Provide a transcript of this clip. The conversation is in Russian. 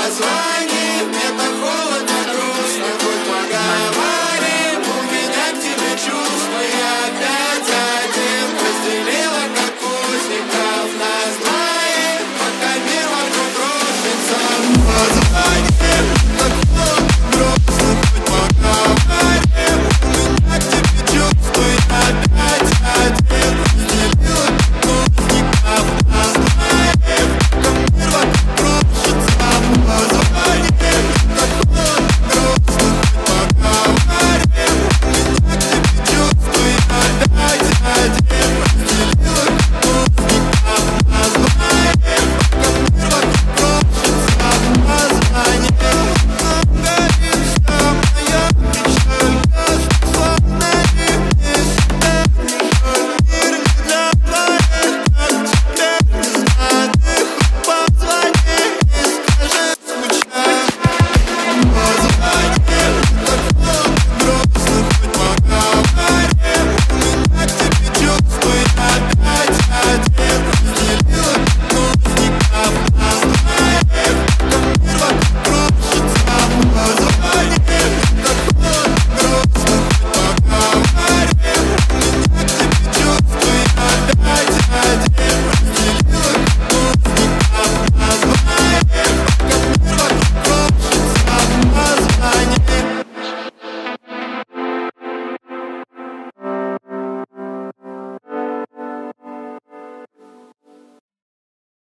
позвони, мне так холодно, грустно, хоть поговорим. У меня к тебе чувства, я опять один. Разделила, как узников, нас двоих, пока мир вокруг рушится. Позвони.